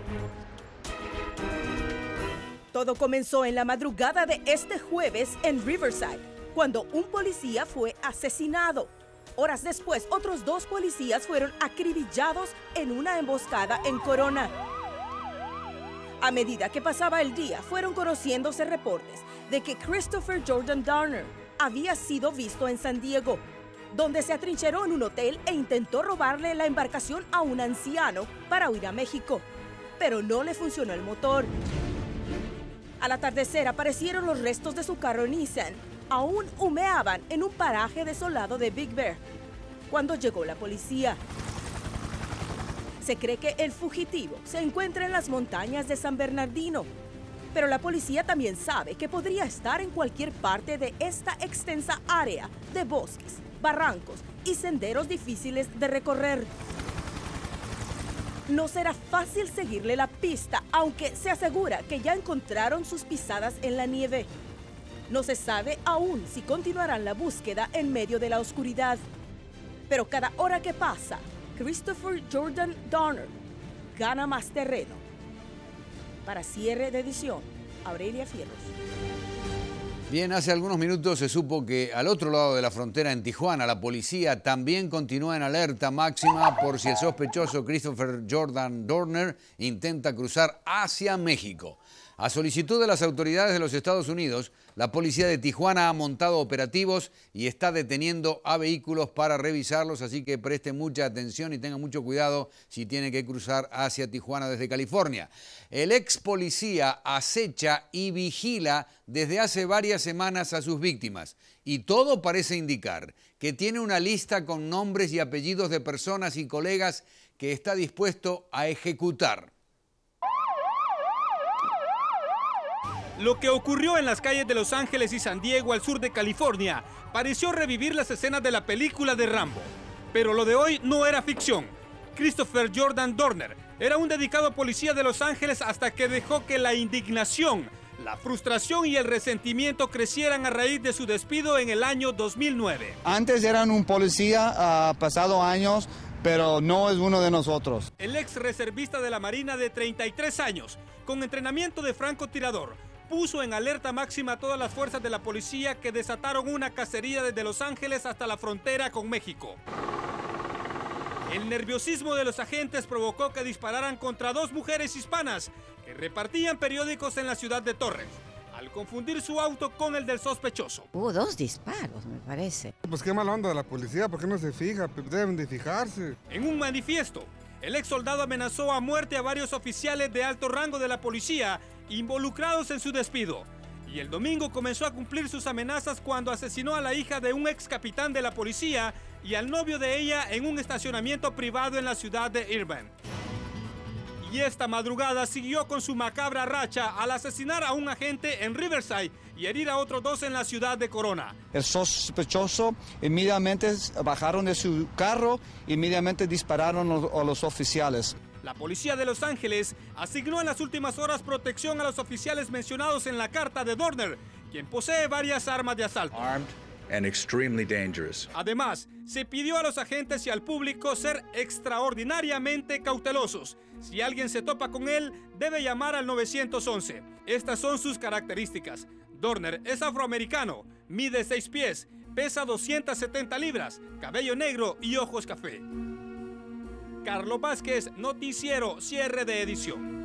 Todo comenzó en la madrugada de este jueves en Riverside, cuando un policía fue asesinado. Horas después, otros 2 policías fueron acribillados en una emboscada en Corona. A medida que pasaba el día, fueron conociéndose reportes de que Christopher Jordan Dorner había sido visto en San Diego, donde se atrincheró en un hotel e intentó robarle la embarcación a un anciano para huir a México, pero no le funcionó el motor. Al atardecer aparecieron los restos de su carro Nissan. Aún humeaban en un paraje desolado de Big Bear cuando llegó la policía. Se cree que el fugitivo se encuentra en las montañas de San Bernardino, pero la policía también sabe que podría estar en cualquier parte de esta extensa área de bosques, barrancos y senderos difíciles de recorrer. No será fácil seguirle la pista, aunque se asegura que ya encontraron sus pisadas en la nieve. No se sabe aún si continuarán la búsqueda en medio de la oscuridad. Pero cada hora que pasa, Christopher Jordan Dorner gana más terreno. Para cierre de edición, Aurelia Fierros. Bien, hace algunos minutos se supo que al otro lado de la frontera, en Tijuana, la policía también continúa en alerta máxima por si el sospechoso Christopher Jordan Dorner intenta cruzar hacia México. A solicitud de las autoridades de los Estados Unidos, la policía de Tijuana ha montado operativos y está deteniendo a vehículos para revisarlos, así que preste mucha atención y tenga mucho cuidado si tiene que cruzar hacia Tijuana desde California. El ex policía acecha y vigila desde hace varias semanas a sus víctimas y todo parece indicar que tiene una lista con nombres y apellidos de personas y colegas que está dispuesto a ejecutar. Lo que ocurrió en las calles de Los Ángeles y San Diego al sur de California pareció revivir las escenas de la película de Rambo. Pero lo de hoy no era ficción. Christopher Jordan Dorner era un dedicado policía de Los Ángeles hasta que dejó que la indignación, la frustración y el resentimiento crecieran a raíz de su despido en el año 2009. Antes eran un policía, pasado años, pero no es uno de nosotros. El ex reservista de la Marina de 33 años, con entrenamiento de francotirador, puso en alerta máxima a todas las fuerzas de la policía que desataron una cacería desde Los Ángeles hasta la frontera con México. El nerviosismo de los agentes provocó que dispararan contra 2 mujeres hispanas que repartían periódicos en la ciudad de Torres, al confundir su auto con el del sospechoso. Hubo 2 disparos, me parece. Pues qué mala onda de la policía, ¿por qué no se fija? Deben de fijarse. En un manifiesto, el ex soldado amenazó a muerte a varios oficiales de alto rango de la policía involucrados en su despido. Y el domingo comenzó a cumplir sus amenazas cuando asesinó a la hija de un ex capitán de la policía y al novio de ella en un estacionamiento privado en la ciudad de Irvine. Y esta madrugada siguió con su macabra racha al asesinar a un agente en Riverside y herir a otros 2 en la ciudad de Corona. El sospechoso inmediatamente bajaron de su carro, inmediatamente dispararon a los oficiales. La policía de Los Ángeles asignó en las últimas horas protección a los oficiales mencionados en la carta de Dorner, quien posee varias armas de asalto. And extremely dangerous. Además, se pidió a los agentes y al público ser extraordinariamente cautelosos. Si alguien se topa con él, debe llamar al 911. Estas son sus características. Dorner es afroamericano, mide 6 pies, pesa 270 libras, cabello negro y ojos café. Carlos Vázquez, noticiero, cierre de edición.